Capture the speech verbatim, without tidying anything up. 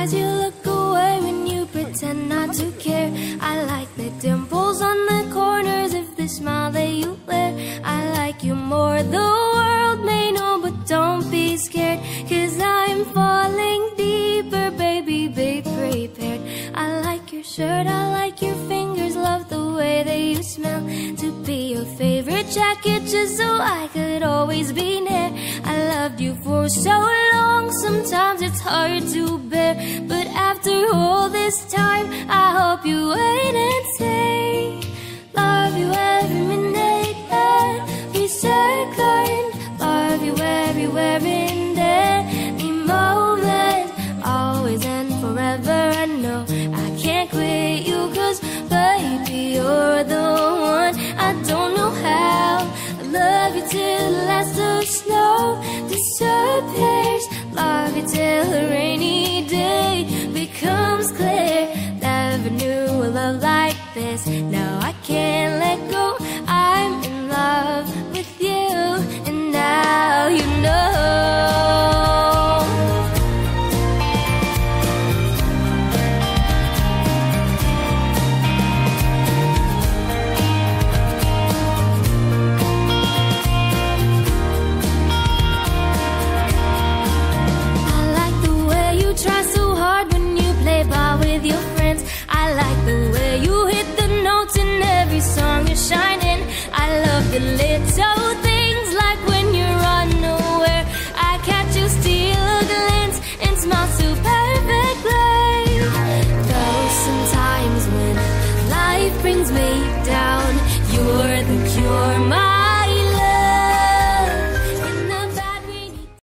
eyes you look away when you pretend not to care. I like the dimples on the corners of the smile that you wear. I like you more, the world may know, but don't be scared, 'cause I'm falling deeper, baby, be prepared. I like your shirt, I like your fingers, love the way that you smell. To be your favorite jacket just so I could always be near. I loved you for so long, sometimes it's hard to bear, but after all this time, I hope you wait and say, love you every minute, every second, love you everywhere in any moment, always and forever. I know I can't quit you, 'cause baby, you're the one. I don't know how, I love you till the last of snow disappears. Love you till a rainy day becomes clear. Never knew a love like this, now I can't let go. I'm in love with you, and now you know. Try so hard when you play ball with your friends. I like the way you hit the notes in every song you're shining. I love the little things, like when you're unaware, I catch you steal a glance and smile so perfectly. Though sometimes when life brings me down, you're the cure, my